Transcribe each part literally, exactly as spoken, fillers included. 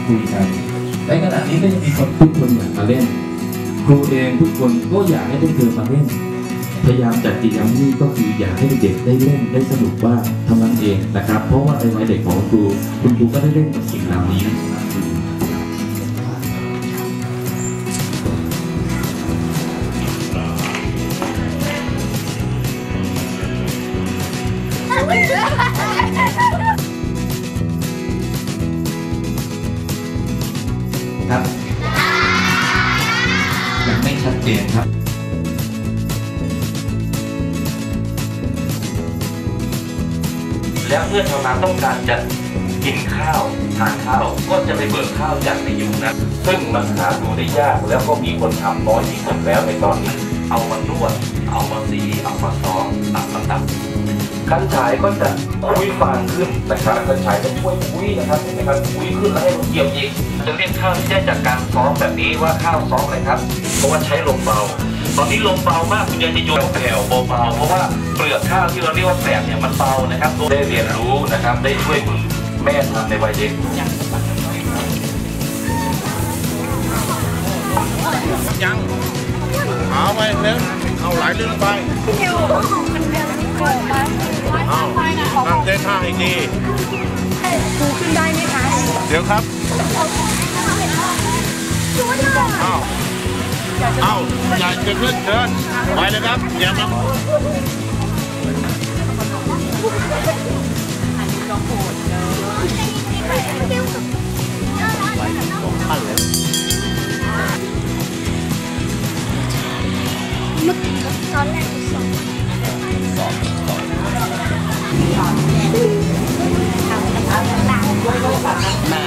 คุยกันในขณะนี้ก็ยังมีคนทุกคนอยากมาเล่นครูเองทุกคนก็อยากให้พวกเธอมาเล่นพยายามจัดกิจกรรมนี้ก็คืออยากให้เด็กได้เล่นได้สนุกบ้างเท่านั้นเองนะครับเพราะว่าในวัยเด็กของครูคุณครูก็ได้เล่นกับสิ่งเหล่านี้ครับยังไม่ชัดเจนครับแล้วเมื่อชาวนาต้องการจะกินข้าวทานข้าวก็จะไปเบิกข้าวจากในยุคนั้นซึ่งมันหาดูได้ยากแล้วก็มีคนทำน้อยที่สุดแล้วในตอนนี้เอามานวดเอามาสีเอามาซ้อมตัดมาตัดคันฉายก็จะคุยฟางขึ้นนะครับคันฉายจะช่วยคุยนะครับในการคุยขึ้นแล้วให้มันเกี่ยวอีกจะเรียกข้าวที่ได้จากการซ้อมแบบนี้ว่าข้าวซ้อมอะไรครับเพราะว่าใช้ลมเบาตอนนี้ลมเบามากคุณยายจะโยนแผ่วเบาๆเพราะว่าเปลือกข้าวที่เราเรียกว่าแสบเนี่ยมันเบานะครับได้เรียนรู้นะครับได้ช่วยคุณแม่ทำในวัยเด็กยังเอาไปเร็วเอาหลายเรื่องไปเอาตั้งใจท่าให้ดีครูขึ้นได้ไหมคะเดี๋ยวครับเอาเอาอยากจะขึ้นเดินไปเลยครับอย่ามาตอนแรกสองสองสองมา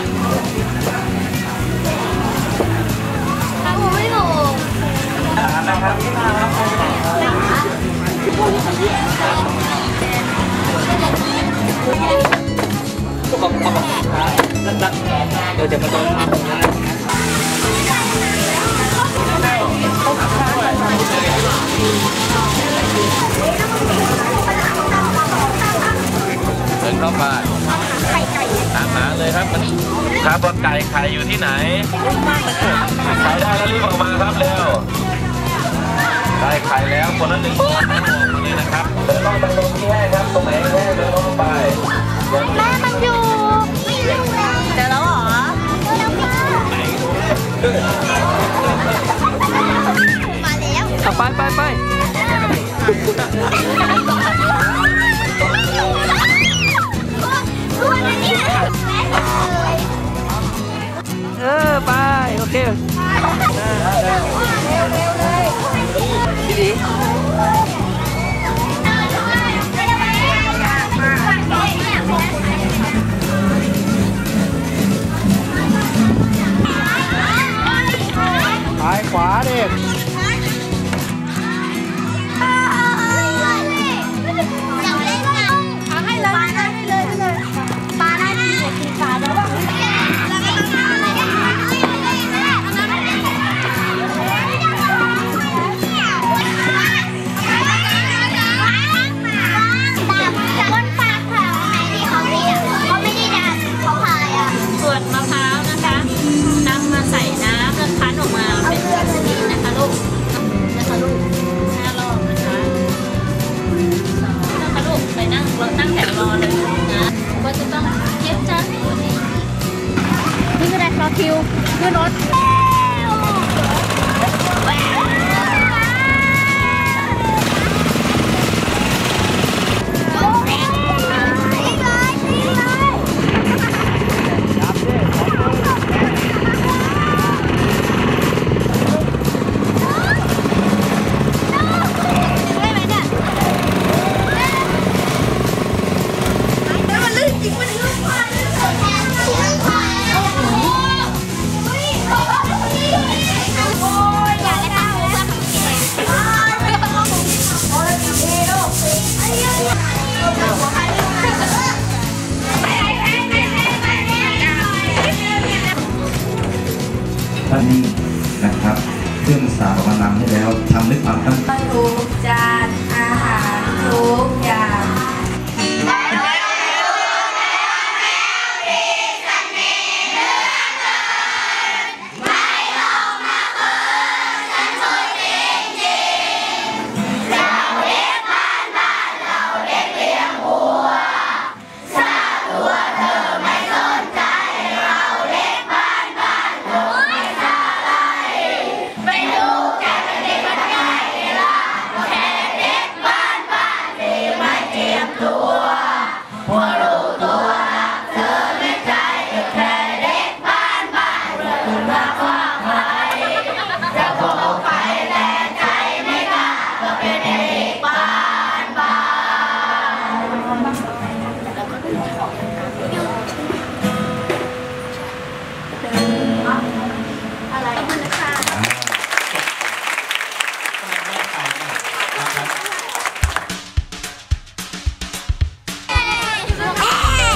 โอ้ยโหนะครับที่มาครับพวกเขาเขาบอกเดี๋ยวจะมาโดนทำเดินเข้ามาตามหาเลยครับมันครับบอลไก่ไข่อยู่ที่ไหนไข่ได้แล้วรีบออกมาครับเร็วได้ไข่แล้วคนละหนึ่งตัวนี่นะครับเดินลงไปตรงที่แห้งครับตรงไหนแห้งเดินลงไปแม่มันอยู่เดี๋ยวแล้วเหรอมาแล้วไปไปไปเออไปโอเคดีดีซ้ายขวาดิคิวขึ้นรถท่านนี้นะครับเครื่องสาวกำลังให้แล้วทำด้วยความตั้งใจทุกจานอาหารทุกอย่าง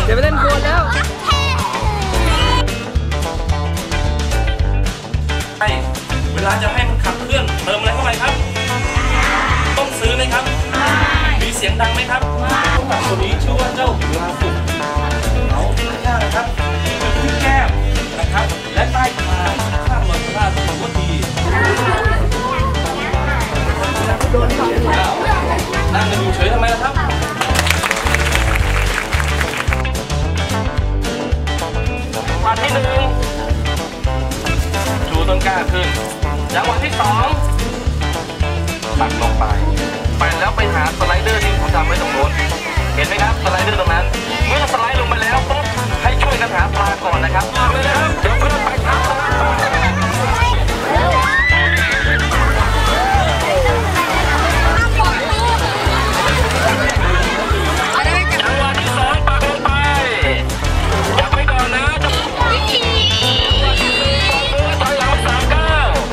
เดี๋ยวไปเล่นโคลนแล้วเวลาจะให้มันขับเคลื่อนเติมอะไรเข้าไปครับต้องซื้อไหมครับมีเสียงดังไหมครับสัตว์ตัวนี้ชื่อว่าเจ้าลาสุกเขาข้างนะครับขึ้นแก้มนะครับและใต้คางข้างลอยพระถือว่าดีนั่งกันอยู่เฉยทำไมล่ะครับจังหวะที่หนึ่งชูต้นกล้าขึ้นจังหวะที่สองปักลงไปไปแล้วไปหาสไลเดอร์ที่ผมทำไว้ตรงโน้นเห็นไหมครับสไลเดอร์ตรงนั้นเมื่อสไลด์ลงไปแล้วปุ๊บให้ช่วยกันหาปลาก่อนนะครับเลยนะครับเดี๋ยวเพื่อนไปหาปลาจังหวะที่สองปักลงไปจับไว้ก่อนนะจับต่อยหลังสามเก้า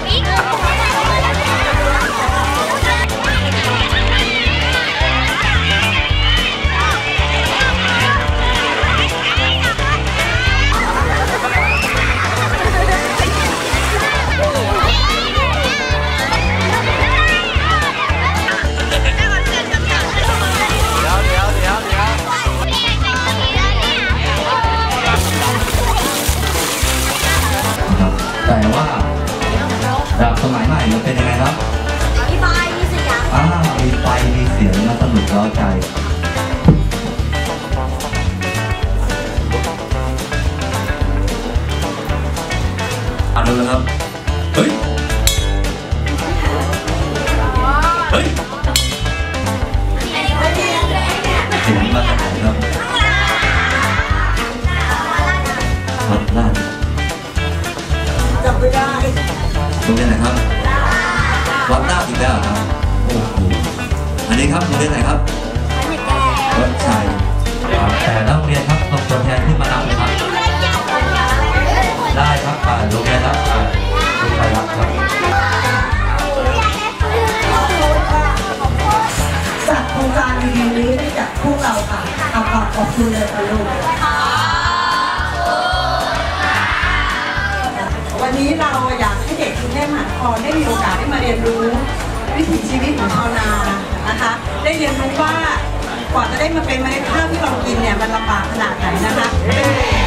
แต่ว่าแบบสมัยใหม่มันเป็นยังไงครับมีไฟมีเสียงอ่ามีไฟมีเสียงมาสนุกเร้าใจอ่านดูนะครับเฮ้ยเฮ้ยเสียงมาจากไหนครับวัดน่านจำไม่ได้โรงเรียนไหนครับวัดน่านอีกแล้วครับโอ้โหอันนี้ครับโรงเรียนไหนครับวัดชัยแต่นักเรียนครับส่งตัวแทนขึ้นมานับเลยครับได้ครับอ่าโรงเรียนรับอ่าโรงเรียนรับครับจัดโครงการดีๆนี้ให้กับพวกเราค่ะเอาขอบขอบคุณเลยค่ะลูกวันนี้เราอยากให้เด็กกรุงเทพมหานครได้มีโอกาสได้มาเรียนรู้วิถีชีวิตของชาวนานะคะได้เรียนรู้ว่ากว่าจะได้มาเป็นเมล็ดข้าวที่เรากินเนี่ยมันลำบากขนาดไหนนะคะ